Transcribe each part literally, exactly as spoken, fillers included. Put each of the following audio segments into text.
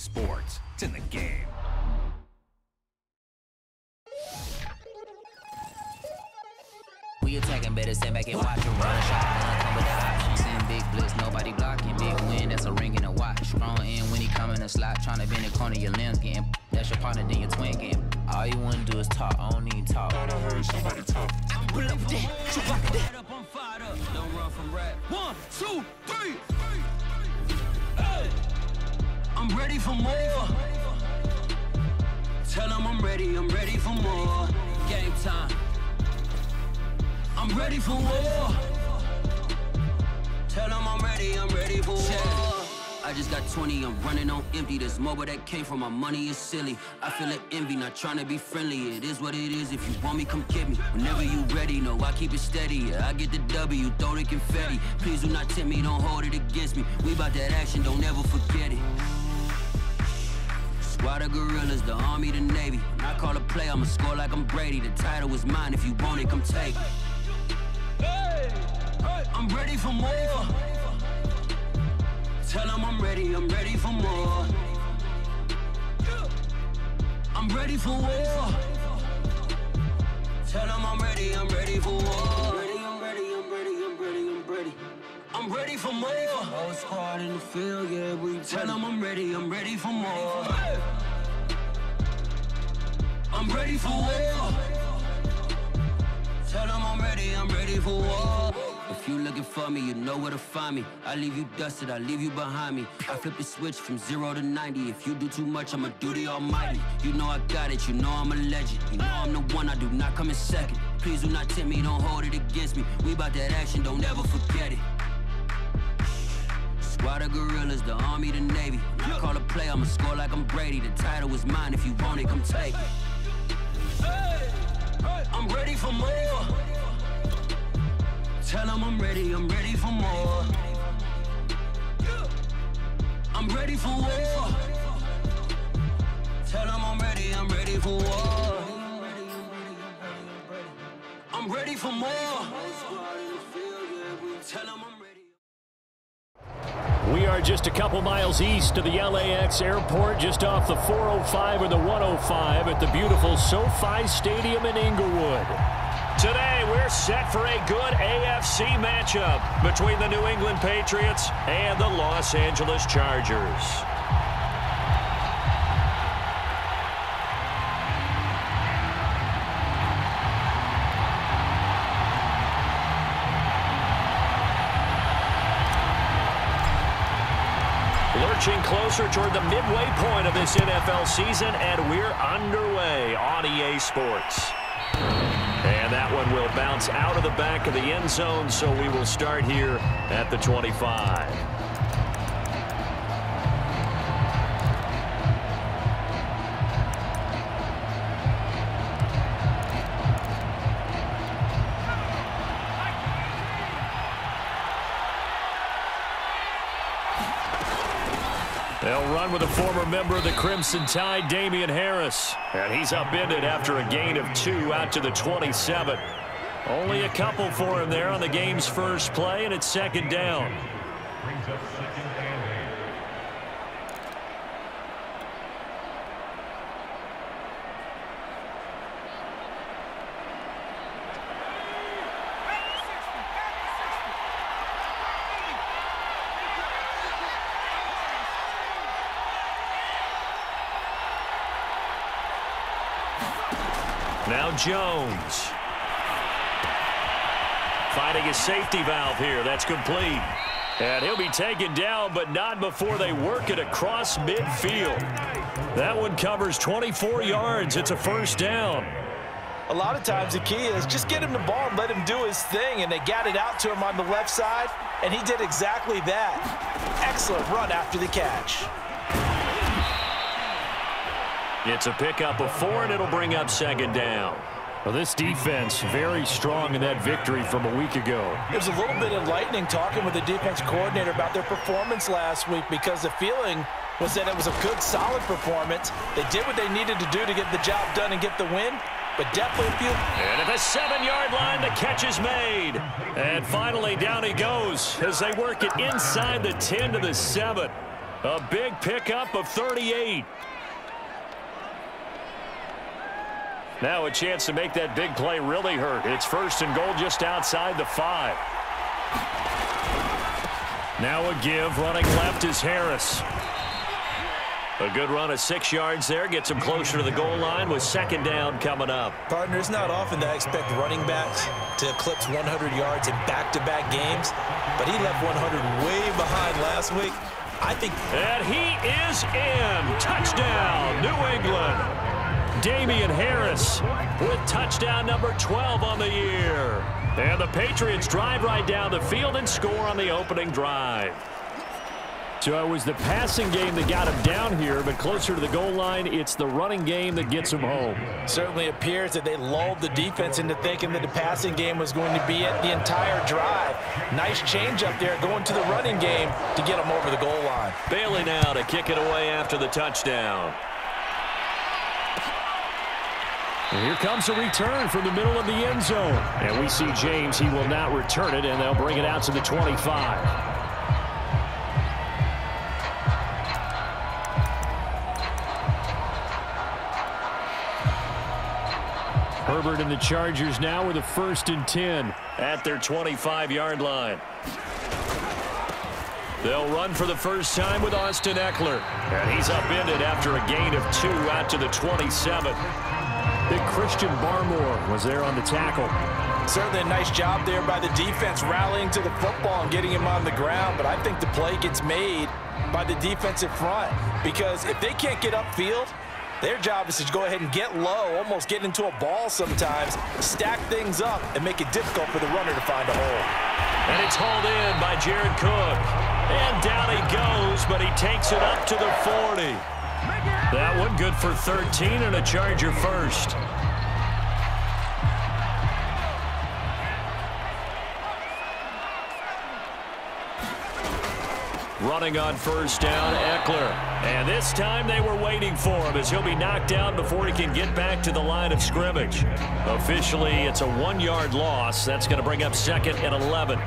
sports. It's in the game. We attacking, better stand back and watch them run. Shotgun come with the options. Send big blitz, nobody blocking. Big win, that's a ring and a watch. Strong in when he come in a slot. Trying to bend the corner, your limbs getting. That's your partner, then your twin game. All you wanna do is talk, I don't need talk. I heard somebody talk. Pull up that, shoot back that. I'm fired up, don't run from rap. One, two, three. Hey. I'm ready for more. Tell them I'm ready, I'm ready for more. Game time. I'm ready for war. Tell them I'm ready, I'm ready for war. I just got twenty, I'm running on empty. This mobile that came from my money is silly. I feel it envy, not trying to be friendly. It is what it is, if you want me, come get me. Whenever you ready, no, I keep it steady. Yeah, I get the W, throw the confetti. Please do not tempt me, don't hold it against me. We bout that action, don't ever forget it. Squad of gorillas, the army, the navy. When I call a play, I'ma score like I'm Brady. The title is mine, if you want it, come take it. Hey, hey. I'm ready for more. Tell them I'm ready, I'm ready for more. I'm ready for war. Tell them I'm ready, I'm ready for war. Ready, I'm ready, I'm ready, I'm ready, I'm ready. I'm ready for more. Whole squad in the field, yeah, we tell them I'm ready, I'm ready for more. I'm ready for war. Tell them I'm ready, I'm ready for war. If you looking for me, you know where to find me. I leave you dusted, I leave you behind me. I flip the switch from zero to ninety. If you do too much, I'ma do the almighty. You know I got it, you know I'm a legend. You know I'm the one, I do not come in second. Please do not tempt me, don't hold it against me. We bout that action, don't ever forget it. Squad of gorillas, the army, the navy. When I call a play, I'ma score like I'm Brady. The title is mine, if you want it, come take it. Hey, hey. I'm ready for more. Tell them I'm ready, I'm ready for more. I'm ready for war. Tell them I'm ready, I'm ready for war. I'm ready for more. Tell them I'm ready. We are just a couple miles east of the L A X airport, just off the four oh five or the one oh five at the beautiful SoFi Stadium in Inglewood. Today, we're set for a good A F C matchup between the New England Patriots and the Los Angeles Chargers. Lurching closer toward the midway point of this N F L season, and we're underway on E A Sports. And that one will bounce out of the back of the end zone, so we will start here at the twenty-five. They'll run with a former member of the Crimson Tide, Damian Harris. And he's upended after a gain of two out to the twenty-seven. Only a couple for him there on the game's first play, and it's second down. Now Jones. Finding his safety valve here. That's complete. And he'll be taken down, but not before they work it across midfield. That one covers twenty-four yards. It's a first down. A lot of times the key is just get him the ball and let him do his thing, and they got it out to him on the left side, and he did exactly that. Excellent run after the catch. It's a pickup of four, and it'll bring up second down. Well, this defense very strong in that victory from a week ago. It was a little bit enlightening talking with the defense coordinator about their performance last week, because the feeling was that it was a good, solid performance. They did what they needed to do to get the job done and get the win, but definitely a few. And at the seven-yard line, the catch is made. And finally, down he goes as they work it inside the ten to the seven. A big pickup of thirty-eight. Now a chance to make that big play really hurt. It's first and goal just outside the five. Now a give. Running left is Harris. A good run of six yards there. Gets him closer to the goal line with second down coming up. Partner, it's not often that I expect running backs to eclipse one hundred yards in back-to-back games, but he left one hundred way behind last week. I think. And he is in. Touchdown, New England. Damian Harris with touchdown number twelve on the year. And the Patriots drive right down the field and score on the opening drive. So it was the passing game that got him down here, but closer to the goal line, it's the running game that gets him home. Certainly appears that they lulled the defense into thinking that the passing game was going to be it the entire drive. Nice change up there going to the running game to get him over the goal line. Bailey now to kick it away after the touchdown. And here comes a return from the middle of the end zone. And we see James. He will not return it, and they'll bring it out to the twenty-five. Herbert and the Chargers now with a first and ten at their twenty-five-yard line. They'll run for the first time with Austin Ekeler. And he's upended after a gain of two out to the twenty-seven. Big Christian Barmore was there on the tackle. Certainly a nice job there by the defense rallying to the football and getting him on the ground, but I think the play gets made by the defensive front because if they can't get upfield, their job is to go ahead and get low, almost get into a ball sometimes, stack things up, and make it difficult for the runner to find a hole. And it's hauled in by Jared Cook. And down he goes, but he takes it up to the forty. That one good for thirteen and a Charger first. Running on first down, Ekeler. And this time they were waiting for him as he'll be knocked down before he can get back to the line of scrimmage. Officially, it's a one-yard loss. That's going to bring up second and eleven.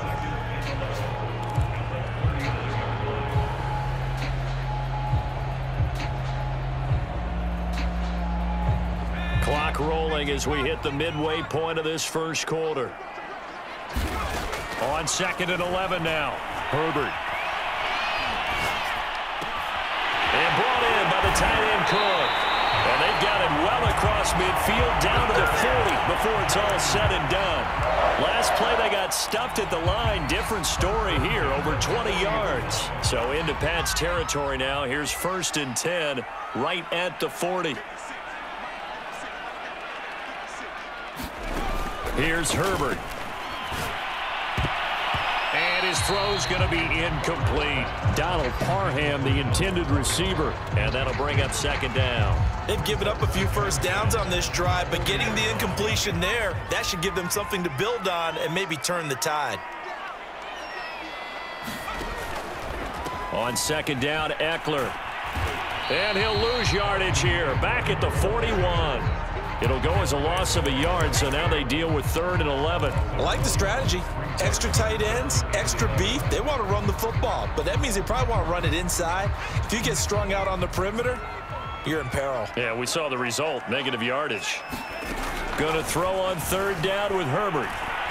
Clock rolling as we hit the midway point of this first quarter. On second and eleven now, Herbert. And brought in by the tight end Cook. And they've got it well across midfield down to the forty before it's all said and done. Last play they got stuffed at the line. Different story here, over twenty yards. So into Pat's territory now. Here's first and ten right at the forty. Here's Herbert. And his throw's going to be incomplete. Donald Parham, the intended receiver. And that'll bring up second down. They've given up a few first downs on this drive, but getting the incompletion there, that should give them something to build on and maybe turn the tide. On second down, Ekeler. And he'll lose yardage here. Back at the forty-one. It'll go as a loss of a yard, so now they deal with third and eleven. I like the strategy. Extra tight ends, extra beef. They want to run the football, but that means they probably want to run it inside. If you get strung out on the perimeter, you're in peril. Yeah, we saw the result, negative yardage. Going to throw on third down with Herbert.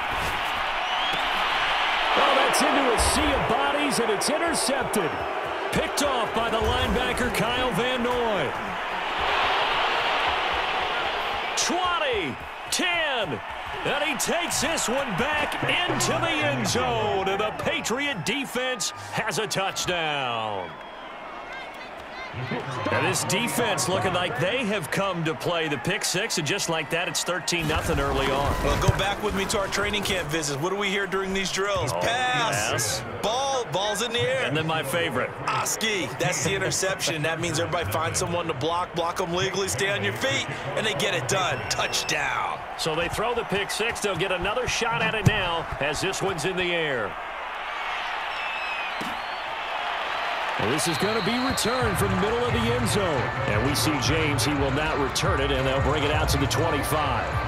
Well, that's into a sea of bodies, and it's intercepted. Picked off by the linebacker, Kyle Van Noy. twenty, ten, and he takes this one back into the end zone, and the Patriot defense has a touchdown. And this defense looking like they have come to play. The pick six, and just like that, it's thirteen nothing early on. Well, go back with me to our training camp visits. What do we hear during these drills? Oh, pass, pass, ball, ball's in the air. And then my favorite. Oski, that's the interception. That means everybody finds someone to block, block them legally, stay on your feet, and they get it done. Touchdown. So they throw the pick six. They'll get another shot at it now as this one's in the air. Well, this is going to be returned from the middle of the end zone. And we see James. He will not return it, and they'll bring it out to the twenty-five.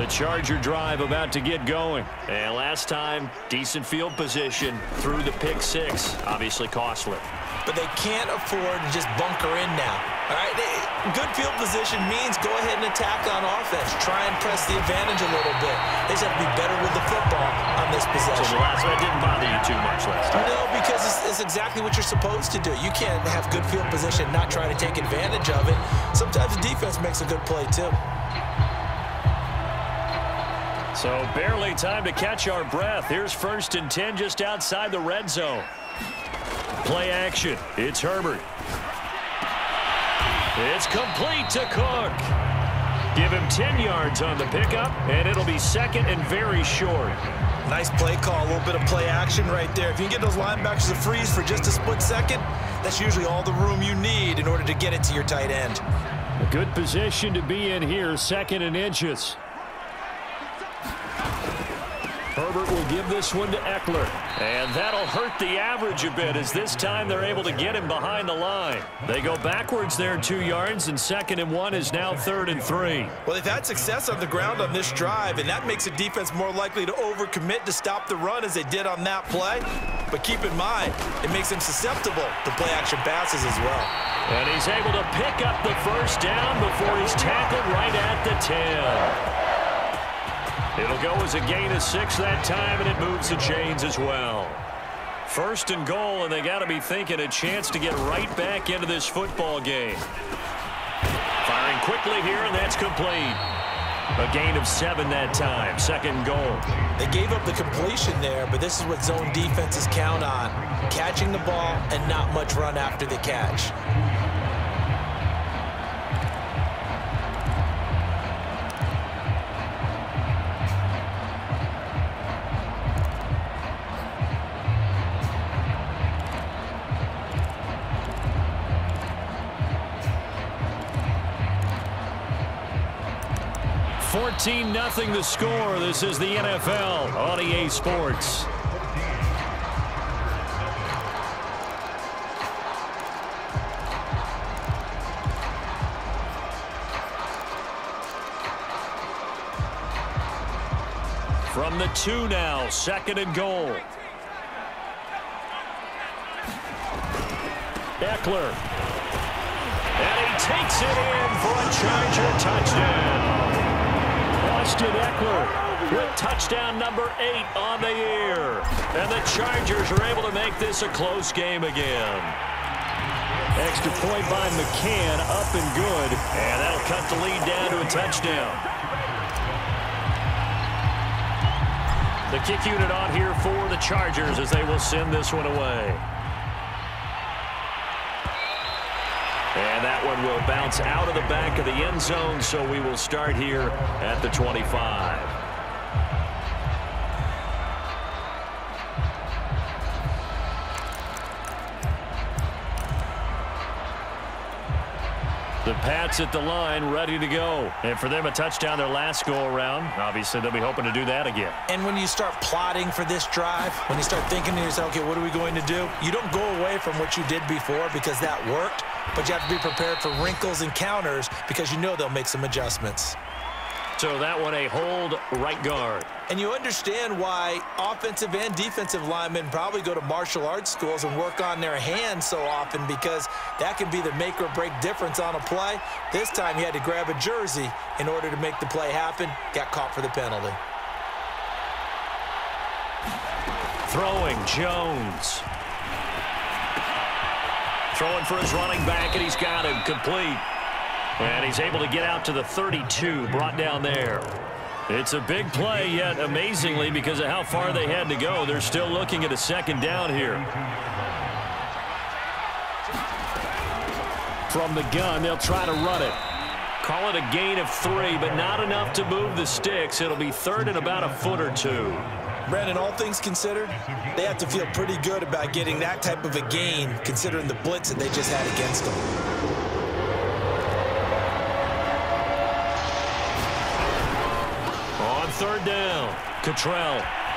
The Charger drive about to get going. And last time, decent field position through the pick six. Obviously costly. But they can't afford to just bunker in now. All right, good field position means go ahead and attack on offense. Try and press the advantage a little bit. They just have to be better with the football on this possession. So the last one didn't bother you too much last time? No, because it's, it's exactly what you're supposed to do. You can't have good field position and not try to take advantage of it. Sometimes the defense makes a good play, too. So barely time to catch our breath. Here's first and ten just outside the red zone. Play action. It's Herbert. It's complete to Cook. Give him ten yards on the pickup, and it'll be second and very short. Nice play call, a little bit of play action right there. If you can get those linebackers to freeze for just a split second, that's usually all the room you need in order to get it to your tight end. A good position to be in here, second and inches. Herbert will give this one to Ekeler. And that'll hurt the average a bit as this time they're able to get him behind the line. They go backwards there two yards, and second and one is now third and three. Well, they've had success on the ground on this drive, and that makes a defense more likely to overcommit to stop the run as they did on that play. But keep in mind, it makes them susceptible to play-action passes as well. And he's able to pick up the first down before he's tackled right at the ten. It'll go as a gain of six that time, and it moves the chains as well. First and goal, and they got to be thinking a chance to get right back into this football game. Firing quickly here, and that's complete. A gain of seven that time, second goal. They gave up the completion there, but this is what zone defenses count on. Catching the ball and not much run after the catch. fourteen nothing the score. This is the N F L on E A Sports. From the two now, second and goal. Ekeler. And he takes it in for a Charger touchdown. Austin Ekeler with touchdown number eight on the year. And the Chargers are able to make this a close game again. Extra point by McCann, up and good. And that'll cut the lead down to a touchdown. The kick unit on here for the Chargers as they will send this one away. And that one will bounce out of the back of the end zone, so we will start here at the twenty-five. The Pats at the line, ready to go. And for them, a touchdown their last go-around. Obviously, they'll be hoping to do that again. And when you start plotting for this drive, when you start thinking to yourself, okay, what are we going to do? You don't go away from what you did before because that worked, but you have to be prepared for wrinkles and counters because you know they'll make some adjustments. So that one a hold right guard. And you understand why offensive and defensive linemen probably go to martial arts schools and work on their hands so often, because that can be the make or break difference on a play. This time he had to grab a jersey in order to make the play happen. Got caught for the penalty. Throwing, Jones. Throwing for his running back, and he's got him complete. And he's able to get out to the thirty-two, brought down there. It's a big play, yet amazingly, because of how far they had to go, they're still looking at a second down here. From the gun, they'll try to run it. Call it a gain of three, but not enough to move the sticks. It'll be third and about a foot or two. Brandon, all things considered, they have to feel pretty good about getting that type of a gain, considering the blitz that they just had against them. On third down, Cottrell.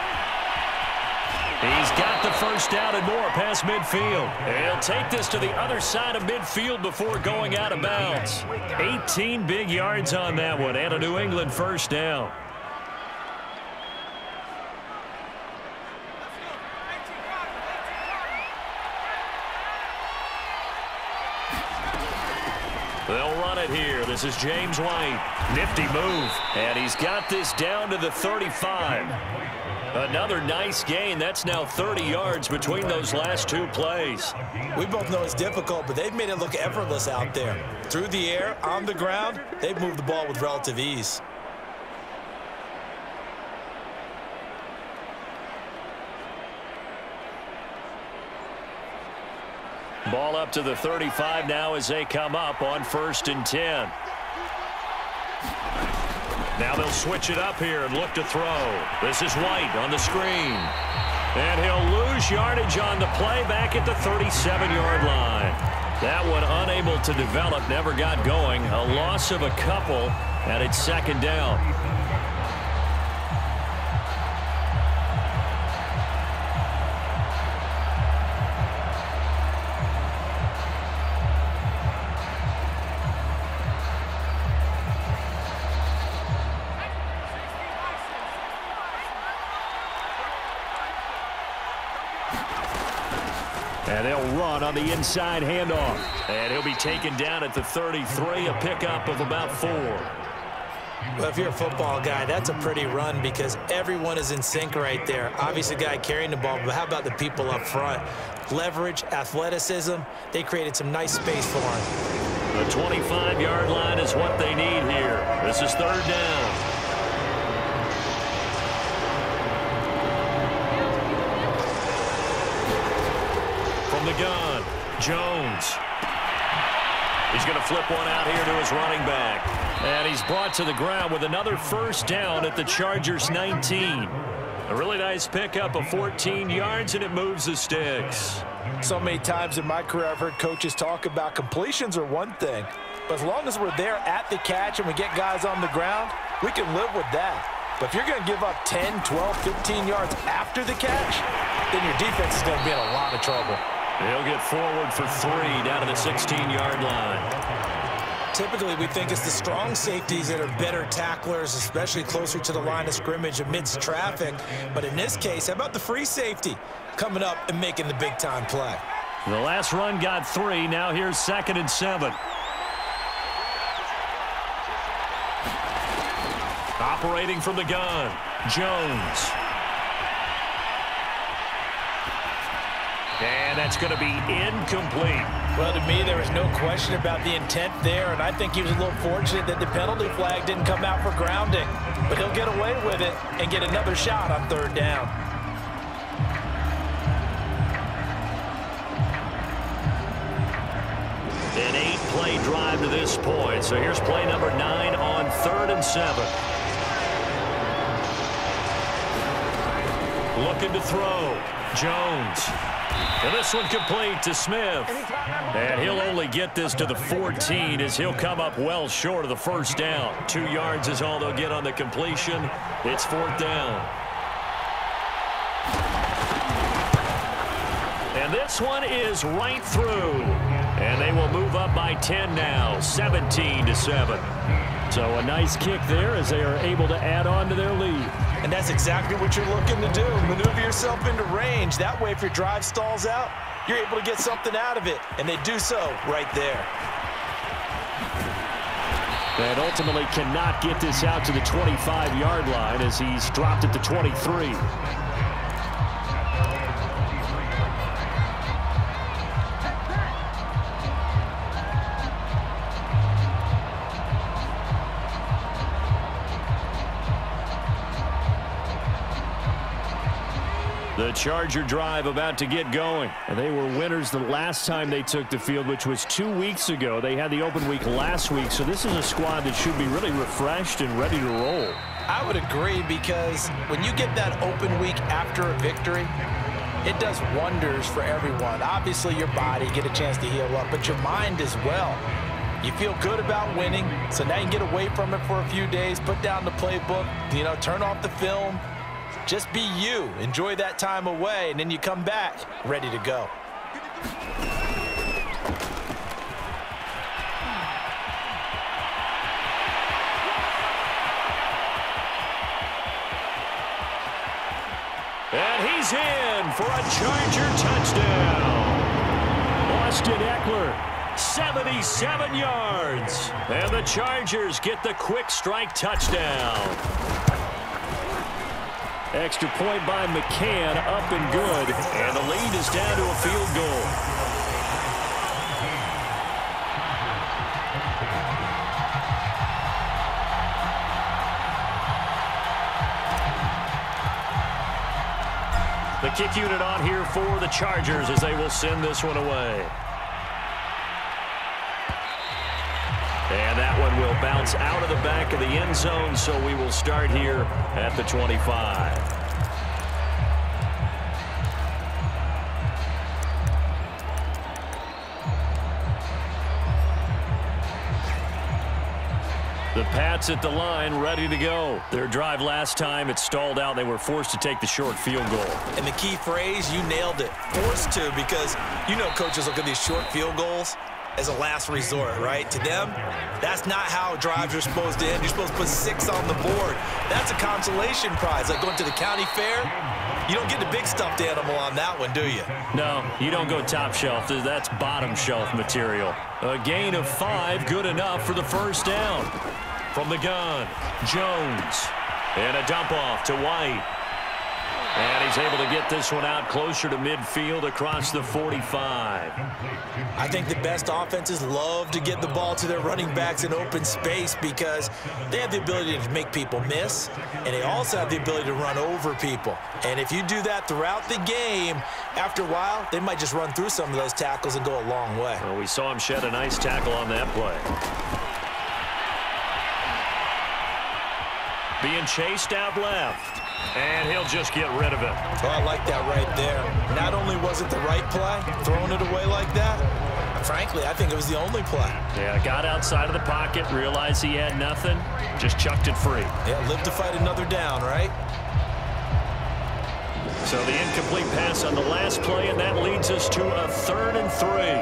He's got the first down and more past midfield. He'll take this to the other side of midfield before going out of bounds. eighteen big yards on that one, and a New England first down. They'll run it here. This is James White. Nifty move. And he's got this down to the thirty-five. Another nice gain. That's now thirty yards between those last two plays. We both know it's difficult, but they've made it look effortless out there. Through the air, on the ground, they've moved the ball with relative ease. Ball up to the thirty-five now as they come up on first and ten. Now they'll switch it up here and look to throw. This is White on the screen. And he'll lose yardage on the play back at the thirty-seven-yard line. That one unable to develop, never got going. A loss of a couple, and it's second down. And they'll run on the inside handoff. And he'll be taken down at the thirty-three, a pickup of about four. Well, if you're a football guy, that's a pretty run because everyone is in sync right there. Obviously, the guy carrying the ball, but how about the people up front? Leverage, athleticism, they created some nice space for him. The twenty-five-yard line is what they need here. This is third down. The gun, Jones. He's going to flip one out here to his running back. And he's brought to the ground with another first down at the Chargers' nineteen. A really nice pickup of fourteen yards, and it moves the sticks. So many times in my career I've heard coaches talk about completions are one thing, but as long as we're there at the catch and we get guys on the ground, we can live with that. But if you're going to give up ten, twelve, fifteen yards after the catch, then your defense is going to be in a lot of trouble. He'll get forward for three down to the sixteen-yard line. Typically, we think it's the strong safeties that are better tacklers, especially closer to the line of scrimmage amidst traffic. But in this case, how about the free safety coming up and making the big-time play? The last run got three. Now here's second and seven. Operating from the gun, Jones. And that's going to be incomplete. Well, to me, there was no question about the intent there, and I think he was a little fortunate that the penalty flag didn't come out for grounding. But he'll get away with it and get another shot on third down. An eight-play drive to this point. So here's play number nine on third and seven. Looking to throw. Jones. And this one complete to Smith. And he'll only get this to the fourteen as he'll come up well short of the first down. Two yards is all they'll get on the completion. It's fourth down. And this one is right through. And they will move up by ten now, seventeen to seven. So a nice kick there as they are able to add on to their lead. And that's exactly what you're looking to do. Maneuver yourself into range. That way, if your drive stalls out, you're able to get something out of it. And they do so right there. And ultimately cannot get this out to the twenty-five-yard line as he's dropped it to twenty-three. The Charger drive about to get going. And they were winners the last time they took the field, which was two weeks ago. They had the open week last week, so this is a squad that should be really refreshed and ready to roll. I would agree, because when you get that open week after a victory, it does wonders for everyone. Obviously, your body, get a chance to heal up, but your mind as well. You feel good about winning, so now you can get away from it for a few days, put down the playbook, you know, turn off the film. Just be you. Enjoy that time away, and then you come back ready to go. And he's in for a Charger touchdown. Austin Ekeler seventy-seven yards. And the Chargers get the quick strike touchdown. Extra point by McCann, up and good. And the lead is down to a field goal. The kick unit on here for the Chargers as they will send this one away. And that one will bounce out of the back of the end zone, so we will start here at the twenty-five. The Pats at the line, ready to go. Their drive last time, it stalled out. They were forced to take the short field goal. And the key phrase, you nailed it. Forced to, because you know coaches look at these short field goals as a last resort, right? To them, that's not how drives are supposed to end. You're supposed to put six on the board. That's a consolation prize, like going to the county fair. You don't get the big stuffed animal on that one, do you? No, you don't go top shelf. That's bottom shelf material. A gain of five, good enough for the first down. From the gun, Jones. And a dump off to White. And he's able to get this one out closer to midfield across the forty-five. I think the best offenses love to get the ball to their running backs in open space because they have the ability to make people miss, and they also have the ability to run over people. And if you do that throughout the game, after a while, they might just run through some of those tackles and go a long way. Well, we saw him shed a nice tackle on that play. Being chased out left. And he'll just get rid of it. Oh, I like that right there. Not only was it the right play, throwing it away like that, frankly, I think it was the only play. Yeah, got outside of the pocket, realized he had nothing, just chucked it free. Yeah, live to fight another down, right? So the incomplete pass on the last play, and that leads us to a third and three.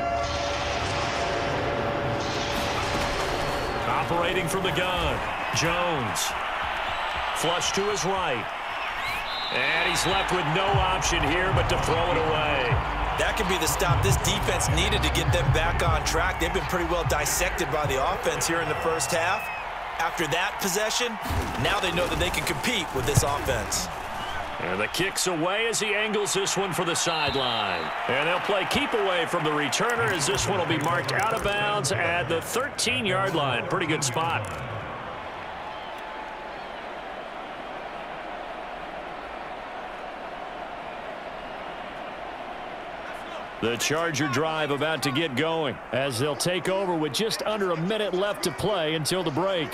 Operating from the gun, Jones. Flush to his right. And he's left with no option here but to throw it away. That could be the stop this defense needed to get them back on track. They've been pretty well dissected by the offense here in the first half. After that possession, now they know that they can compete with this offense. And the kick's away as he angles this one for the sideline. And they'll play keep away from the returner as this one will be marked out of bounds at the thirteen-yard line. Pretty good spot. The Charger drive about to get going as they'll take over with just under a minute left to play until the break.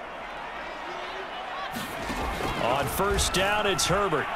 On first down, it's Herbert.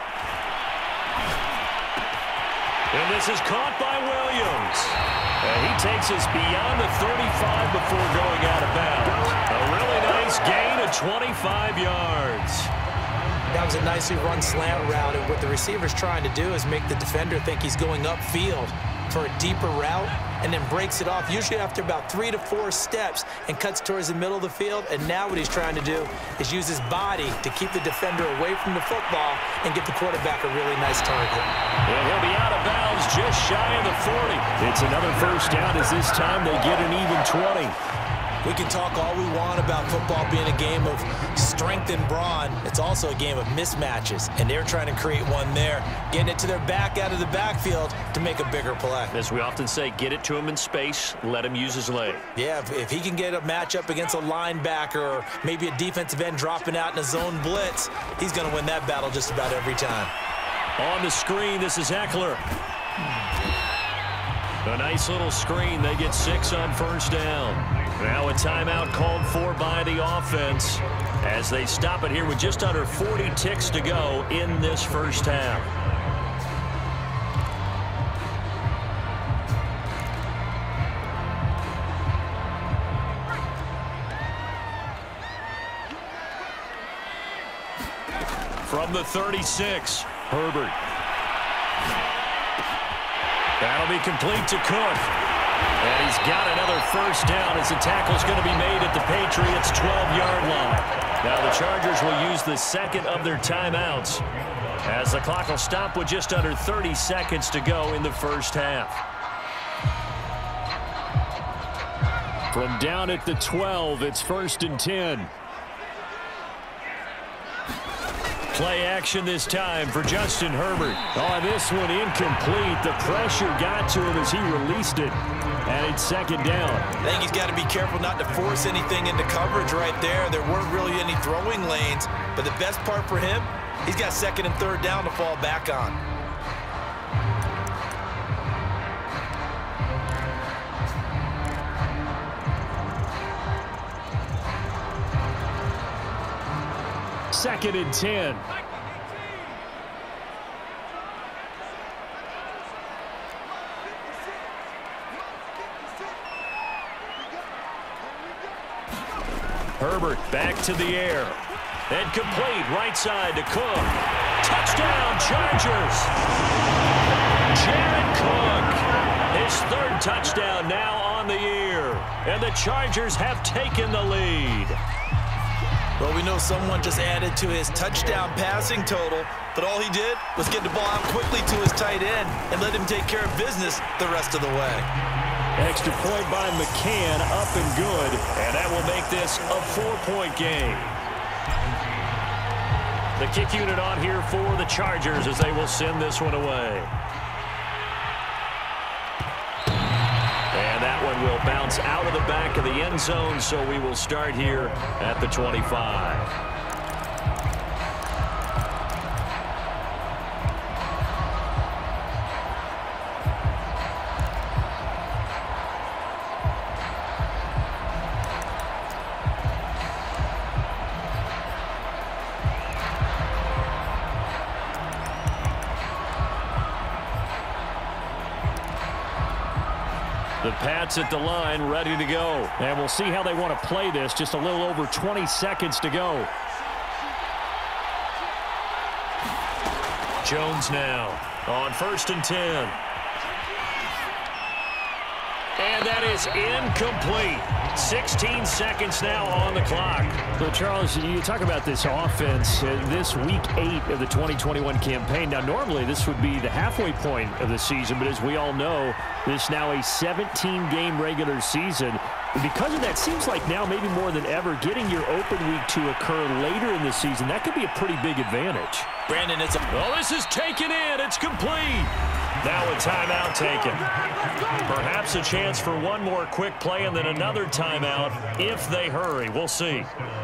And this is caught by Williams. And he takes us beyond the thirty-five before going out of bounds. A really nice gain of twenty-five yards. That was a nicely run slant route, and what the receiver's trying to do is make the defender think he's going upfield for a deeper route, and then breaks it off, usually after about three to four steps, and cuts towards the middle of the field. And now what he's trying to do is use his body to keep the defender away from the football and get the quarterback a really nice target. And he'll be out of bounds just shy of the forty. It's another first down as this time they get an even twenty. We can talk all we want about football being a game of strength and brawn. It's also a game of mismatches, and they're trying to create one there, getting it to their back out of the backfield to make a bigger play. As we often say, get it to him in space, let him use his leg. Yeah, if, if he can get a matchup against a linebacker or maybe a defensive end dropping out in a zone blitz, he's going to win that battle just about every time. On the screen, this is Ekeler. A nice little screen. They get six on first down. Now a timeout called for by the offense as they stop it here with just under forty ticks to go in this first half. From the thirty-six, Herbert. That'll be complete to Cook. And he's got another first down as the tackle's going to be made at the Patriots' twelve-yard line. Now the Chargers will use the second of their timeouts as the clock will stop with just under thirty seconds to go in the first half. From down at the twelve, it's first and ten. Play action this time for Justin Herbert. Oh, this one incomplete. The pressure got to him as he released it. And it's second down. I think he's got to be careful not to force anything into coverage right there. There weren't really any throwing lanes. But the best part for him, he's got second and third down to fall back on. Second and ten. Herbert back to the air. And complete right side to Cook. Touchdown, Chargers. Jared Cook. His third touchdown now on the year. And the Chargers have taken the lead. Well, we know someone just added to his touchdown passing total, but all he did was get the ball out quickly to his tight end and let him take care of business the rest of the way. Extra point by McCann, up and good, and that will make this a four-point game. The kick unit on here for the Chargers as they will send this one away. And that one will bounce out of the back of the end zone, so we will start here at the twenty-five. The Pats at the line, ready to go. And we'll see how they want to play this. Just a little over twenty seconds to go. Jones now on first and ten. And that is incomplete. sixteen seconds now on the clock. So, Charles, you talk about this offense, uh, this week eight of the twenty twenty-one campaign. Now, normally this would be the halfway point of the season, but as we all know, this now a seventeen game regular season. And because of that, seems like now maybe more than ever, getting your open week to occur later in the season, that could be a pretty big advantage. Brandon, it's a... Oh, this is taken in. It's complete. Now a timeout taken. Perhaps a chance for one more quick play and then another timeout if they hurry. We'll see.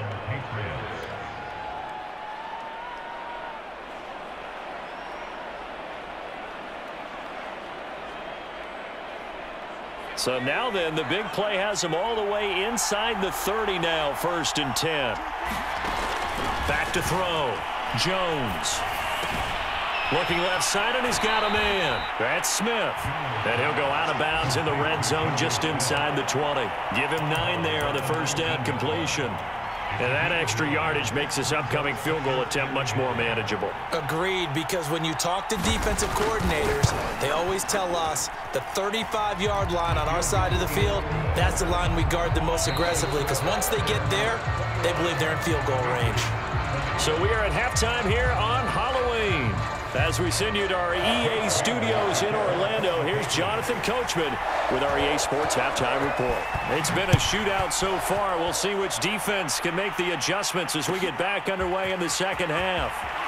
So now then, the big play has them all the way inside the thirty now, first and ten. Back to throw. Jones. Looking left side, and he's got a man. That's Smith. And he'll go out of bounds in the red zone just inside the twenty. Give him nine there on the first down completion. And that extra yardage makes this upcoming field goal attempt much more manageable. Agreed, because when you talk to defensive coordinators, they always tell us the thirty-five yard line on our side of the field, that's the line we guard the most aggressively, because once they get there, they believe they're in field goal range. So we are at halftime here on Halloween. As we send you to our E A studios in Orlando, here's Jonathan Coachman with our E A Sports Halftime Report. It's been a shootout so far. We'll see which defense can make the adjustments as we get back underway in the second half.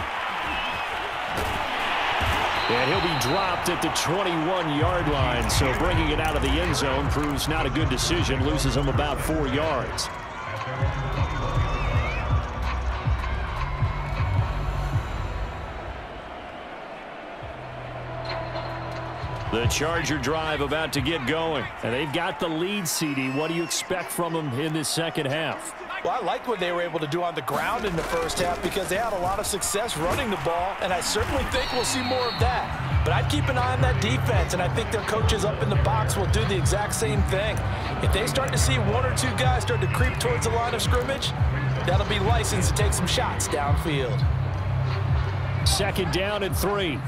And he'll be dropped at the twenty-one yard line, so bringing it out of the end zone proves not a good decision, loses him about four yards. The Charger drive about to get going, and they've got the lead, C D. What do you expect from them in this second half? Well, I like what they were able to do on the ground in the first half because they had a lot of success running the ball, and I certainly think we'll see more of that. But I'd keep an eye on that defense, and I think their coaches up in the box will do the exact same thing. If they start to see one or two guys start to creep towards the line of scrimmage, that'll be license to take some shots downfield. Second down and three.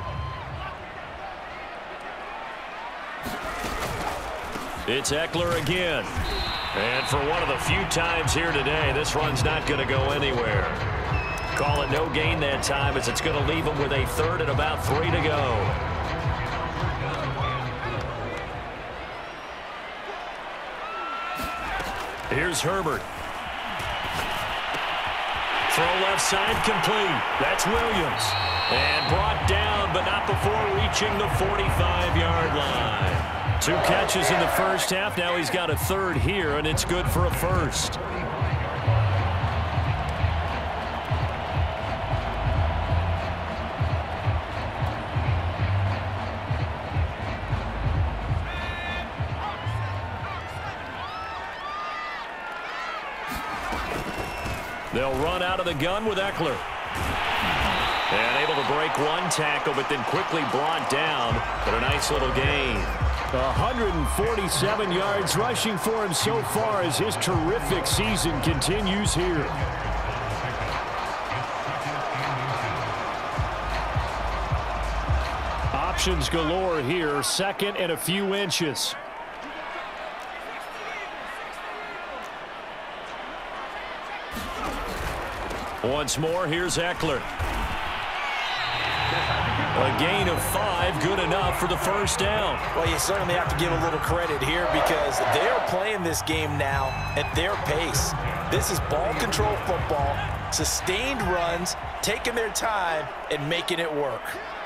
It's Ekeler again. And for one of the few times here today, this run's not going to go anywhere. Call it no gain that time as it's going to leave them with a third and about three to go. Here's Herbert. Throw left side complete. That's Williams. And brought down, but not before reaching the forty-five-yard line. Two catches in the first half. Now he's got a third here, and it's good for a first. They'll run out of the gun with Ekeler. And able to break one tackle, but then quickly brought down. But a nice little gain. one hundred forty-seven yards rushing for him so far as his terrific season continues here. Options galore here. Second and a few inches. Once more, here's Ekeler. A gain of five, good enough for the first down. Well, you certainly have to give a little credit here because they are playing this game now at their pace. This is ball control football, sustained runs, taking their time, and making it work.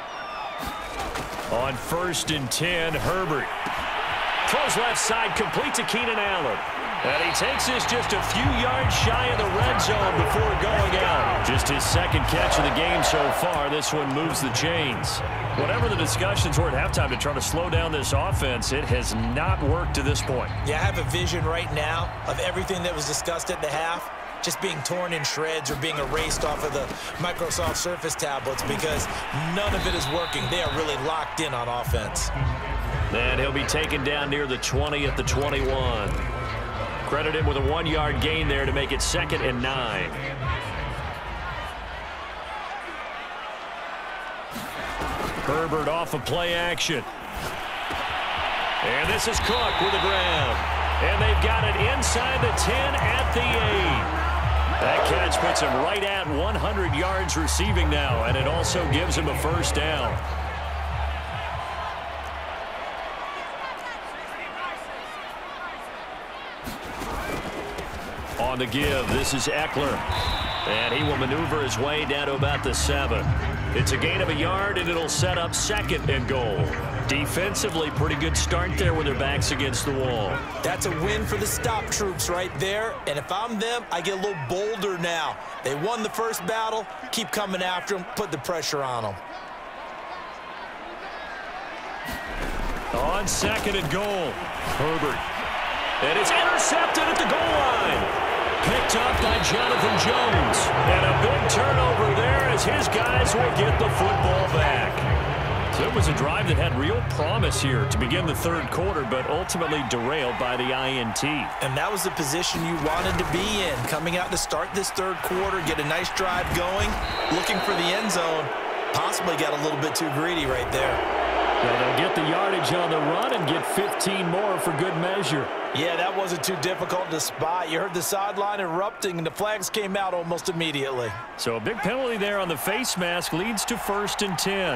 On first and ten, Herbert. Throws left side, complete to Keenan Allen. And he takes this just a few yards shy of the red zone before going out. Just his second catch of the game so far. This one moves the chains. Whatever the discussions were at halftime to try to slow down this offense, it has not worked to this point. Yeah, I have a vision right now of everything that was discussed at the half just being torn in shreds or being erased off of the Microsoft Surface tablets because none of it is working. They are really locked in on offense. And he'll be taken down near the twenty at the twenty-one. Credit him with a one-yard gain there to make it second and nine. Herbert off of play action. And this is Cook with the grab. And they've got it inside the ten at the eight. That catch puts him right at one hundred yards receiving now, and it also gives him a first down. On the give, this is Ekeler. And he will maneuver his way down to about the seven. It's a gain of a yard, and it'll set up second and goal. Defensively, pretty good start there with their backs against the wall. That's a win for the stop troops right there. And if I'm them, I get a little bolder now. They won the first battle. Keep coming after them. Put the pressure on them. On second and goal, Herbert. And it's intercepted at the goal line. Picked up by Jonathan Jones. And a big turnover there as his guys will get the football back. So it was a drive that had real promise here to begin the third quarter, but ultimately derailed by the I N T. And that was the position you wanted to be in. Coming out to start this third quarter, get a nice drive going, looking for the end zone. Possibly got a little bit too greedy right there. Well, they'll get the yardage on the run and get fifteen more for good measure. Yeah, that wasn't too difficult to spot. You heard the sideline erupting, and the flags came out almost immediately. So a big penalty there on the face mask leads to first and ten.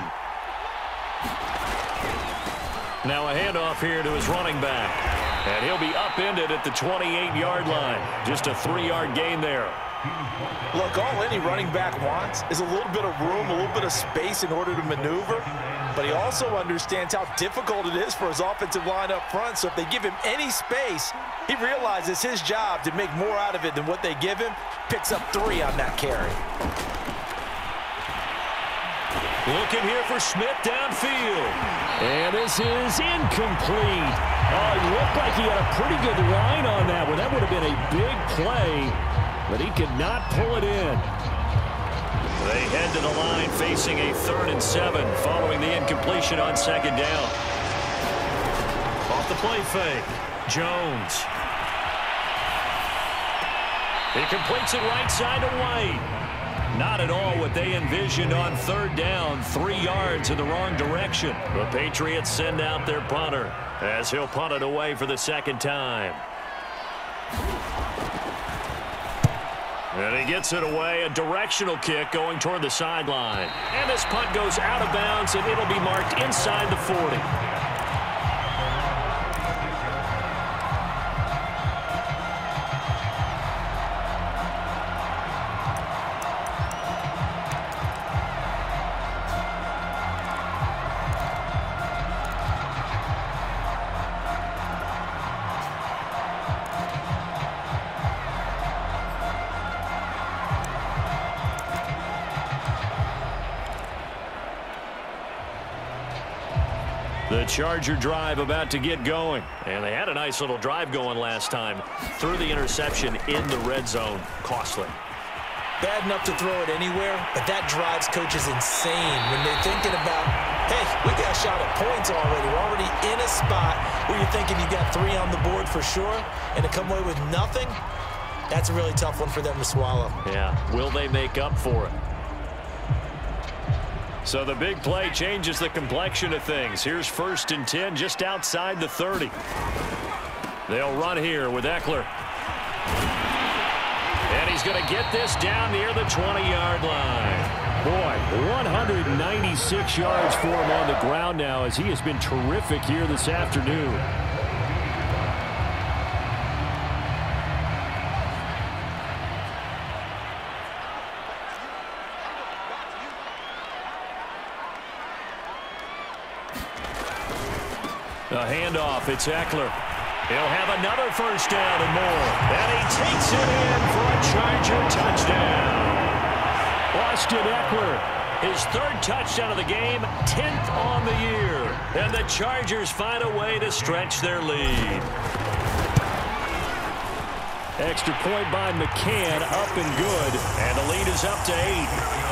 Now a handoff here to his running back. And he'll be upended at the twenty-eight-yard line. Just a three-yard gain there. Look, all any running back wants is a little bit of room, a little bit of space in order to maneuver. But he also understands how difficult it is for his offensive line up front. So if they give him any space, he realizes his job to make more out of it than what they give him. Picks up three on that carry. Looking here for Smith downfield. And this is incomplete. Oh, it looked like he had a pretty good line on that one. That would have been a big play, but he could not pull it in. They head to the line facing a third and seven following the incompletion on second down. Off the play fake, Jones. He completes it right side to White. Not at all what they envisioned on third down. Three yards in the wrong direction. The Patriots send out their punter as he'll punt it away for the second time. And he gets it away, a directional kick going toward the sideline. And this punt goes out of bounds, and it'll be marked inside the forty. The Charger drive about to get going. And they had a nice little drive going last time. Threw the interception in the red zone. Costly. Bad enough to throw it anywhere, but that drives coaches insane when they're thinking about, hey, we got a shot at points already. We're already in a spot where you're thinking you got three on the board for sure, and to come away with nothing, that's a really tough one for them to swallow. Yeah, will they make up for it? So the big play changes the complexion of things. Here's first and ten just outside the thirty. They'll run here with Ekeler. And he's going to get this down near the twenty-yard line. Boy, one hundred ninety-six yards for him on the ground now as he has been terrific here this afternoon. A handoff, it's Ekeler. He'll have another first down and more. And he takes it in for a Charger touchdown. Austin Ekeler, his third touchdown of the game, tenth on the year. And the Chargers find a way to stretch their lead. Extra point by McCann, up and good. And the lead is up to eight.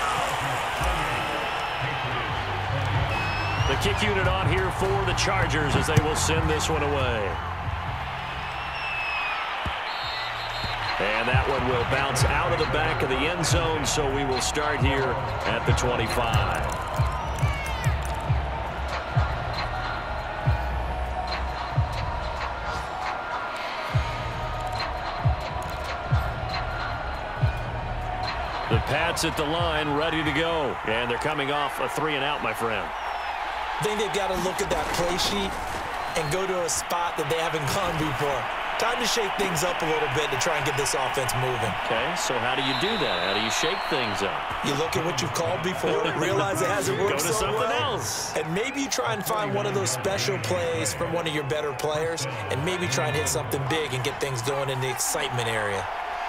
The kick unit on here for the Chargers as they will send this one away. And that one will bounce out of the back of the end zone, so we will start here at the twenty-five. The Pats at the line, ready to go. And they're coming off a three and out, my friend. I think they've got to look at that play sheet and go to a spot that they haven't gone before. Time to shake things up a little bit to try and get this offense moving. Okay, so how do you do that? How do you shake things up? You look at what you've called before, realize it hasn't worked go to so something well, else. and maybe you try and find one of those special plays from one of your better players, and maybe try and hit something big and get things going in the excitement area.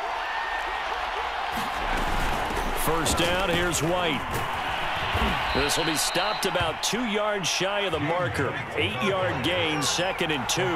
First down, here's White. This will be stopped about two yards shy of the marker. Eight-yard gain, second and two.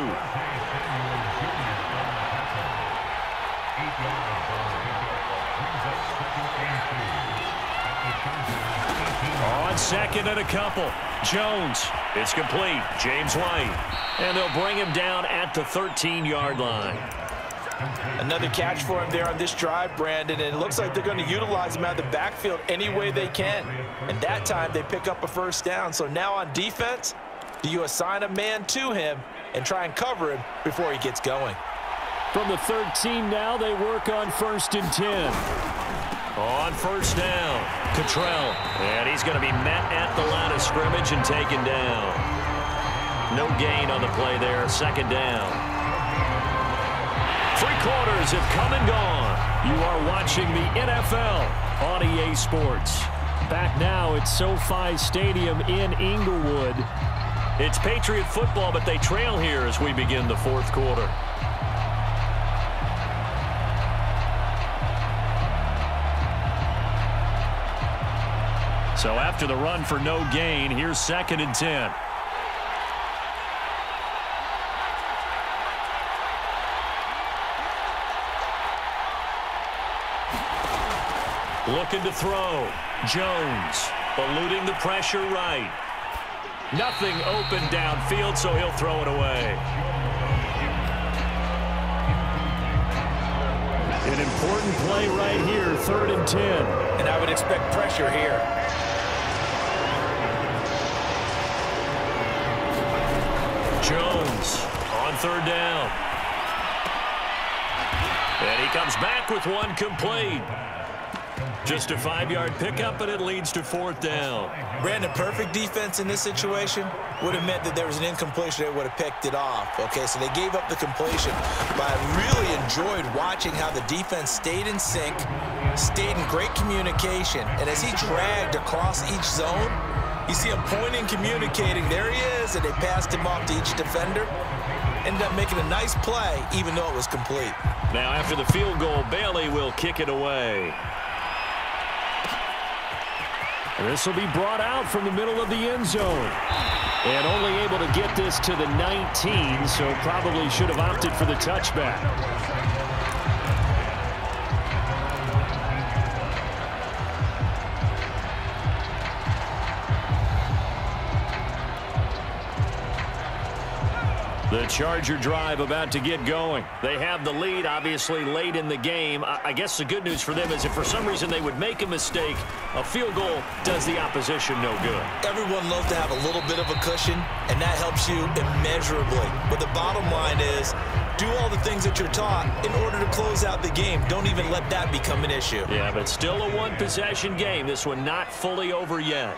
On second and a couple. Jones. It's complete. James White. And they'll bring him down at the thirteen-yard line. Another catch for him there on this drive, Brandon, and it looks like they're going to utilize him out of the backfield any way they can. And that time they pick up a first down. So now on defense, do you assign a man to him and try and cover him before he gets going? From the thirteen now, they work on first and ten. On first down, Cottrell. And he's going to be met at the line of scrimmage and taken down. No gain on the play there, second down. Three quarters have come and gone. You are watching the N F L on E A Sports. Back now at SoFi Stadium in Inglewood. It's Patriot football, but they trail here as we begin the fourth quarter. So after the run for no gain, here's second and ten. Looking to throw. Jones eluding the pressure right. Nothing open downfield, so he'll throw it away. An important play right here, third and ten. And I would expect pressure here. Jones on third down. And he comes back with one complete. Just a five-yard pickup, and it leads to fourth down. Brandon, perfect defense in this situation would have meant that there was an incompletion that would have picked it off. Okay, so they gave up the completion, but I really enjoyed watching how the defense stayed in sync, stayed in great communication, and as he dragged across each zone, you see him pointing, communicating. There he is, and they passed him off to each defender. Ended up making a nice play, even though it was complete. Now, after the field goal, Bailey will kick it away. This will be brought out from the middle of the end zone. And only able to get this to the nineteen, so probably should have opted for the touchback. The Charger drive about to get going. They have the lead, obviously, late in the game. I guess the good news for them is if for some reason they would make a mistake, a field goal does the opposition no good. Everyone loves to have a little bit of a cushion, and that helps you immeasurably. But the bottom line is, do all the things that you're taught in order to close out the game. Don't even let that become an issue. Yeah, but still a one-possession game. This one not fully over yet.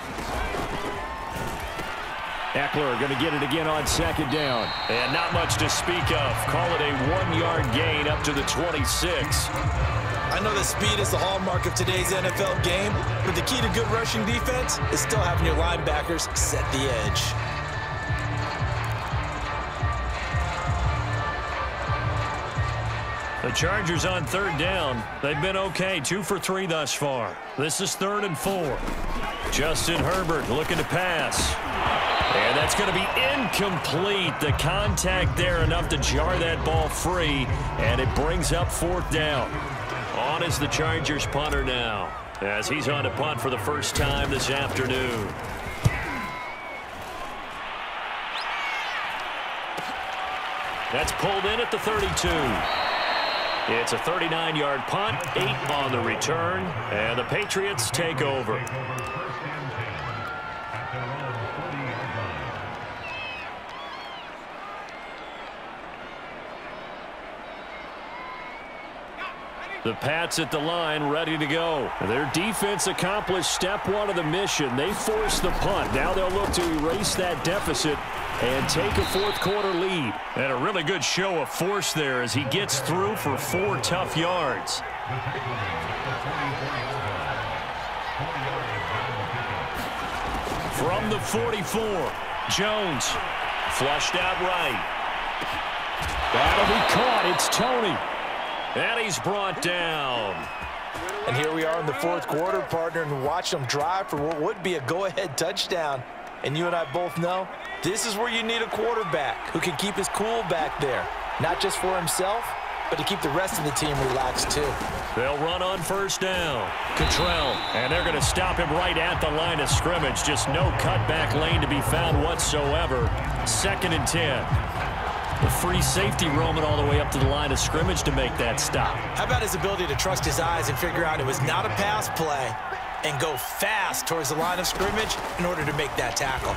Ekeler going to get it again on second down. And not much to speak of. Call it a one-yard gain up to the twenty-six. I know that speed is the hallmark of today's N F L game, but the key to good rushing defense is still having your linebackers set the edge. The Chargers on third down. They've been okay, two for three thus far. This is third and four. Justin Herbert looking to pass. And that's going to be incomplete. The contact there enough to jar that ball free, and it brings up fourth down. On is the Chargers punter now, as he's on to punt for the first time this afternoon. That's pulled in at the thirty-two. It's a thirty-nine-yard punt, eight on the return, and the Patriots take over. The Pats at the line, ready to go. Their defense accomplished step one of the mission. They forced the punt. Now they'll look to erase that deficit and take a fourth quarter lead. And a really good show of force there as he gets through for four tough yards. From the forty-four, Jones flushed out right. That'll be caught. It's Tony. And he's brought down. And here we are in the fourth quarter, partner, and watch them drive for what would be a go-ahead touchdown. And you and I both know this is where you need a quarterback who can keep his cool back there, not just for himself, but to keep the rest of the team relaxed too. They'll run on first down. Cottrell, and they're going to stop him right at the line of scrimmage. Just no cutback lane to be found whatsoever. Second and ten. The free safety roaming all the way up to the line of scrimmage to make that stop. How about his ability to trust his eyes and figure out it was not a pass play and go fast towards the line of scrimmage in order to make that tackle.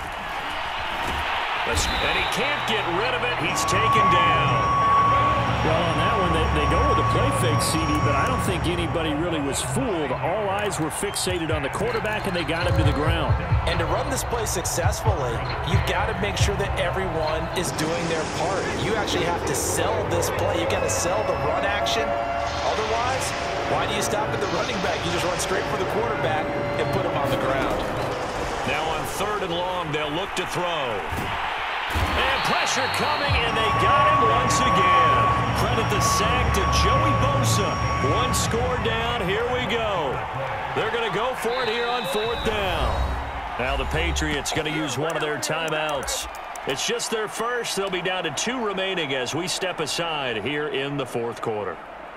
And he can't get rid of it. He's taken down. Well, on that one, they, they go with a play fake, C D, but I don't think anybody really was fooled. All eyes were fixated on the quarterback, and they got him to the ground. And to run this play successfully, you've got to make sure that everyone is doing their part. You actually have to sell this play. You've got to sell the run action. Otherwise, why do you stop at the running back? You just run straight for the quarterback and put him on the ground. Now on third and long, they'll look to throw. And pressure coming, and they got him once again. Credit the sack to Joey Bosa. One score down. Here we go. They're going to go for it here on fourth down. Now the Patriots going to use one of their timeouts. It's just their first. They'll be down to two remaining as we step aside here in the fourth quarter.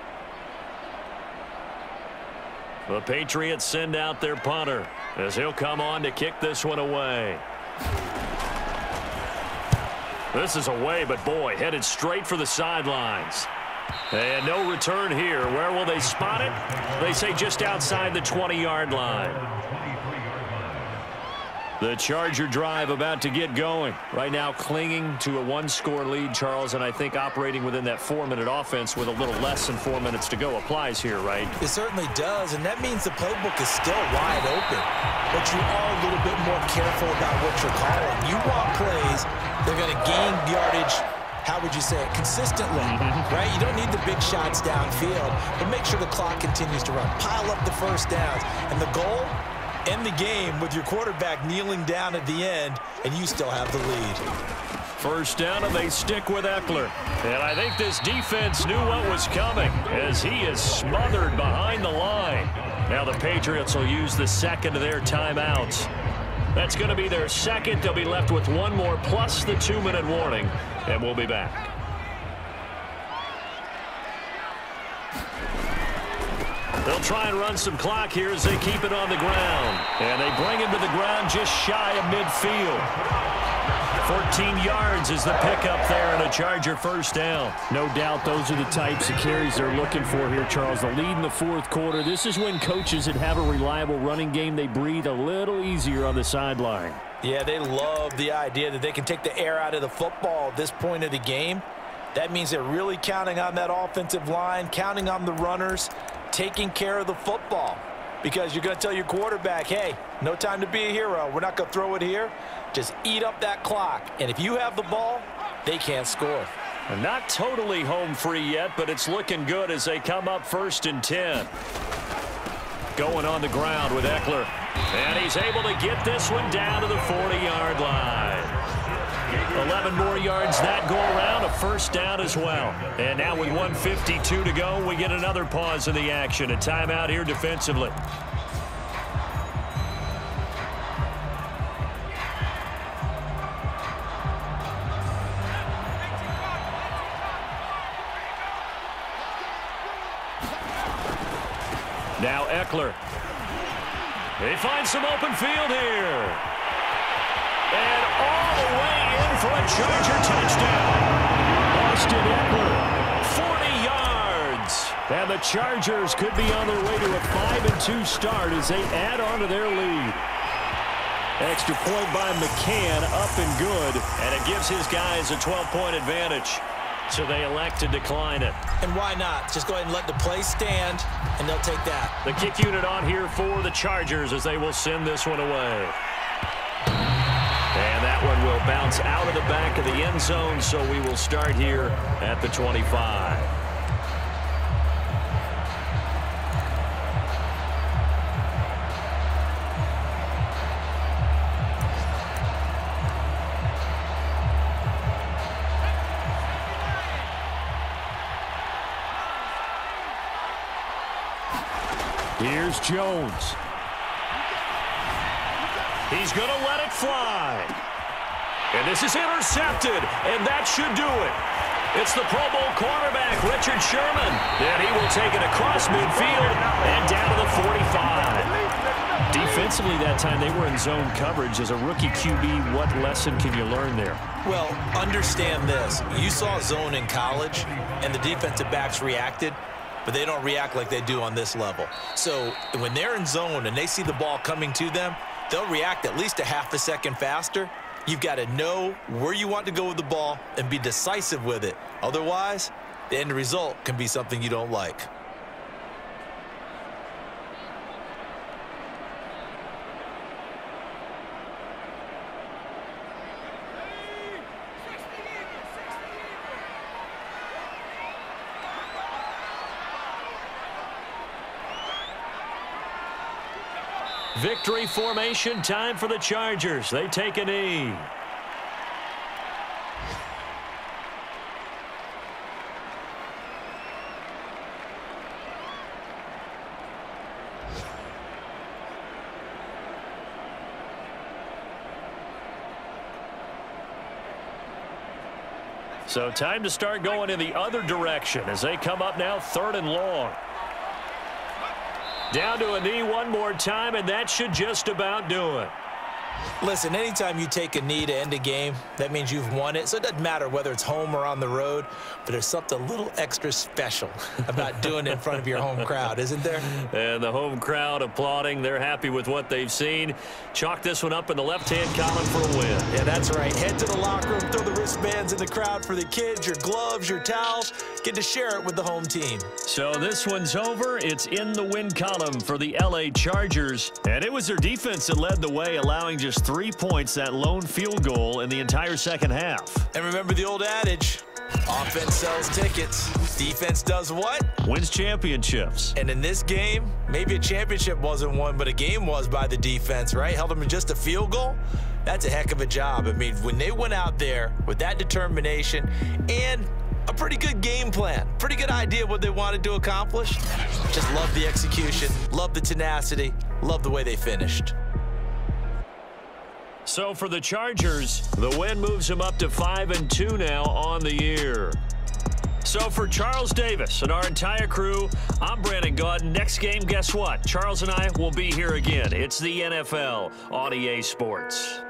The Patriots send out their punter as he'll come on to kick this one away. This is away, but boy, headed straight for the sidelines. And no return here. Where will they spot it? They say just outside the twenty-yard line. The Charger drive about to get going. Right now clinging to a one-score lead, Charles, and I think operating within that four-minute offense with a little less than four minutes to go applies here, right? It certainly does, and that means the playbook is still wide open. But you are a little bit more careful about what you're calling. You want plays they're going to gain yardage, how would you say it, consistently, mm-hmm. right? You don't need the big shots downfield, but make sure the clock continues to run. Pile up the first downs. And the goal, end the game with your quarterback kneeling down at the end, and you still have the lead. First down, and they stick with Ekeler. And I think this defense knew what was coming as he is smothered behind the line. Now the Patriots will use the second of their timeouts. That's going to be their second. They'll be left with one more plus the two-minute warning, and we'll be back. They'll try and run some clock here as they keep it on the ground. And they bring him to the ground just shy of midfield. fourteen yards is the pickup there and a Charger first down. No doubt those are the types of carries they're looking for here, Charles. The lead in the fourth quarter. This is when coaches that have a reliable running game, they breathe a little easier on the sideline. Yeah, they love the idea that they can take the air out of the football at this point of the game. That means they're really counting on that offensive line, counting on the runners, taking care of the football. Because you're going to tell your quarterback, hey, no time to be a hero. We're not going to throw it here. Just eat up that clock. And if you have the ball, they can't score. And not totally home free yet, but it's looking good as they come up first and ten. Going on the ground with Ekeler. And he's able to get this one down to the forty-yard line. eleven more yards that go around, a first down as well. And now with one fifty-two to go, we get another pause in the action. A timeout here defensively. Now Ekeler. They find some open field here. And all the way in for a Charger touchdown. Austin Ekeler, forty yards. And the Chargers could be on their way to a five and two start as they add on to their lead. Extra point by McCann, up and good. And it gives his guys a twelve-point advantage. So they elect to decline it. And why not? Just go ahead and let the play stand, and they'll take that. The kick unit on here for the Chargers as they will send this one away. And that one will bounce out of the back of the end zone, so we will start here at the twenty-five. Here's Jones. He's going to let it fly. And this is intercepted, and that should do it. It's the Pro Bowl cornerback, Richard Sherman. And he will take it across midfield and down to the forty-five. Defensively that time, they were in zone coverage. As a rookie Q B, what lesson can you learn there? Well, understand this. You saw zone in college, and the defensive backs reacted, but they don't react like they do on this level. So when they're in zone and they see the ball coming to them, they'll react at least a half a second faster. You've got to know where you want to go with the ball and be decisive with it. Otherwise, the end result can be something you don't like. Victory formation, time for the Chargers. They take a knee. So time to start going in the other direction as they come up now third and long. Down to a knee one more time, and that should just about do it. Listen, anytime you take a knee to end a game, that means you've won it. So it doesn't matter whether it's home or on the road, but there's something a little extra special about doing it in front of your home crowd, isn't there? And the home crowd applauding. They're happy with what they've seen. Chalk this one up in the left-hand column for a win. Yeah, that's right. Head to the locker room, throw the wristbands in the crowd for the kids, your gloves, your towels. Get to share it with the home team. So this one's over. It's in the win column for the L A Chargers. And it was their defense that led the way, allowing just three points, that lone field goal in the entire second half. And remember the old adage, offense sells tickets. Defense does what? Wins championships. And in this game, maybe a championship wasn't won, but a game was by the defense, right? Held them in just a field goal. That's a heck of a job. I mean, when they went out there with that determination and a pretty good game plan, pretty good idea what they wanted to accomplish, just love the execution, love the tenacity, love the way they finished. So for the Chargers, the win moves them up to five and two now on the year. So for Charles Davis and our entire crew, I'm Brandon Gaudin. Next game, guess what? Charles and I will be here again. It's the N F L on E A Sports.